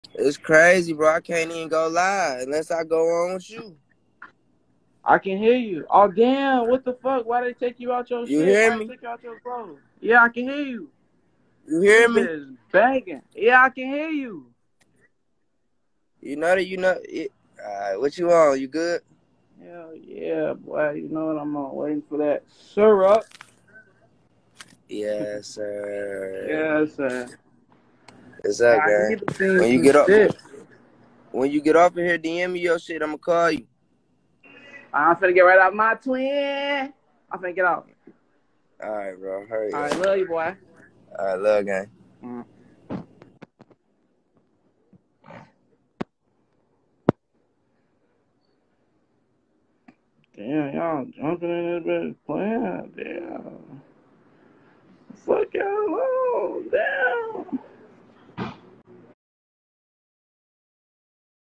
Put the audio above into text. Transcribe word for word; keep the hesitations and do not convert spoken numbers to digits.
It's crazy, bro. I can't even go live unless I go on with you. I can hear you. Oh damn! What the fuck? Why they take you out your You shit? hear Why they me? take you out your clothes? Yeah, I can hear you. You This hear me? bitch banging. Yeah, I can hear you. You know that you know it. Alright, what you on? You good? Hell yeah, boy. You know what I'm on? Waiting for that syrup. Yes, sir. Yes, sir. What's Man, up, I gang? need to see When you some get up, shit. when you get off of here, D M me your shit. I'ma call you. I'm finna get right out my twin. I'm finna get off. Alright, bro. Hurry All up. right, love you, boy. Alright, love, gang. Mm. Damn, y'all jumping in this bitch playing. Damn. Fuck y'all alone. Damn.